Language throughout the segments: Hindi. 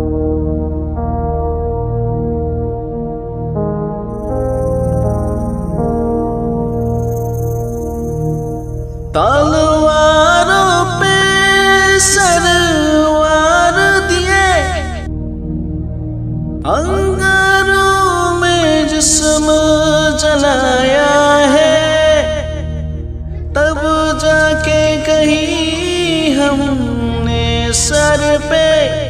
तलवारों पे सरवार दिए, अंगारों में जिस्म जलाया है, तब जाके कहीं हमने सर पे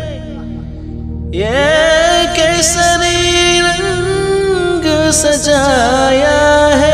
ये केसरी रंग सजाया है।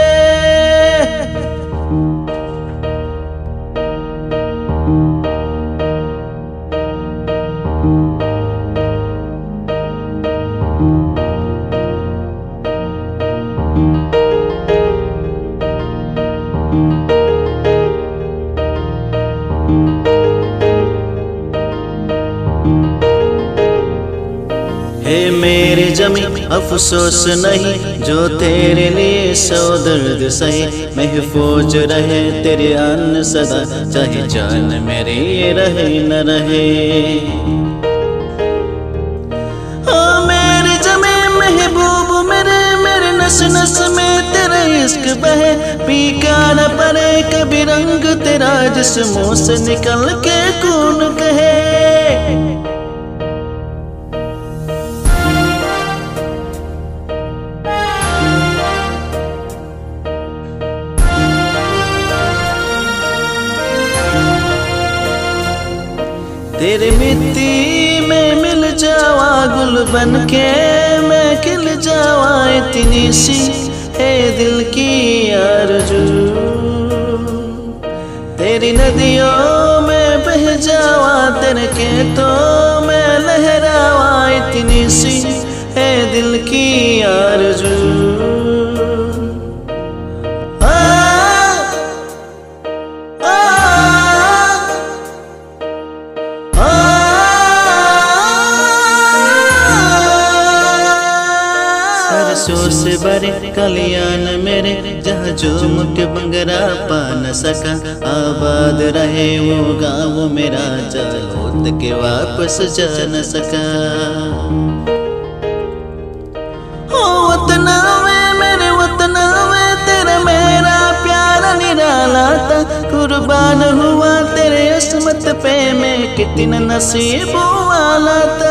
हे मेरे जमी अफसोस नहीं जो तेरे लिए सौ दर्द सहे, महफूज रहे तेरे अन्न सदा, चाहे जान मेरी रहे न रहे। ओ मेरे जमी महबूब मेरे, मेरे नस नस में तेरा इश्क बहे, पीका न पड़े कभी रंग तेरा जिस मुंह से निकल के कौन कहे। तेरे मिट्टी में मिल जावा गुल बनके, मैं खिल जावा इतनी सी है दिल की आरज़ू। तेरी नदियों में बह जावा तेरे खेतों में लहरावा इतनी सी है दिल की आरज़ू। सरसों से भरे कलियान मेरे, जहाँ झूम के बंगरा पा न सका, आबाद रहे वो गाँव मेरा, लौट के वापस जा न सका। ओ वतना वे मेरे वतना वे, तेरा मेरा प्यारा निराला था, कुर्बान हुआ तेरे अस्मत पे मैं कितना नसीब वाला था।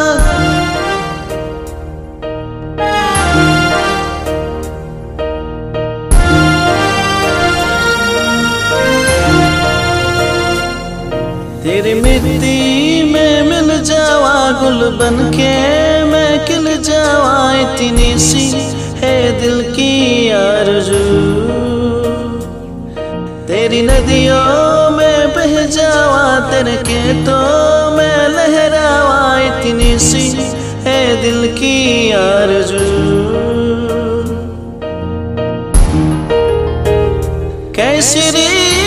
तेरी मिट्टी में मिल जावा गुल बनके, मैं खिल जावा इतनी सी है दिल की आरज़ू। तेरी नदियों में बह जावा तेरे खेतों में लहरावा इतनी सी है दिल की आरज़ू। केसरी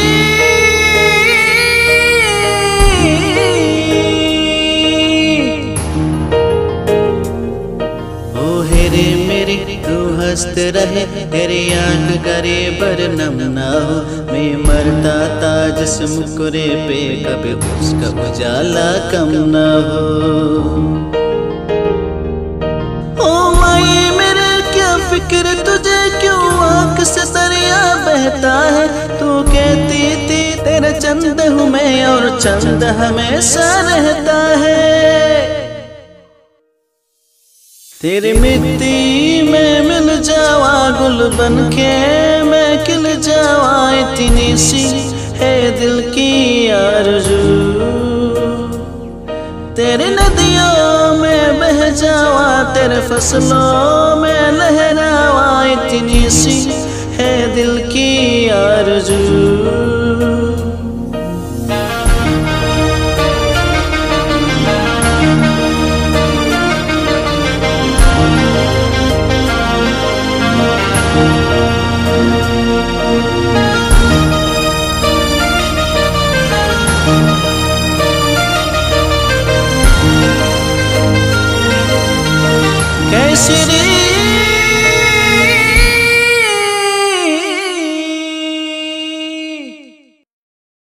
हंसते रहे तेरी आंख करे बरनम ना हो, मैं मरता था जिस मुकुरे पे कभी उसका उजाला कम ना हो। ओ माये मेरे क्या फिक्र तुझे, क्यों आंख से दरिया बहता है, तू कहती थी तेरा चंद हूँ मैं और चंद हमेशा रहता है। तेरी मिट्टी में मिल जावा गुल बनके, मैं खिल जावा इतनी सी है दिल की आरज़ू। तेरी नदियों में बह जावा तेरे फसलों में लहरावा इतनी सी है दिल की आरज़ू। कैसी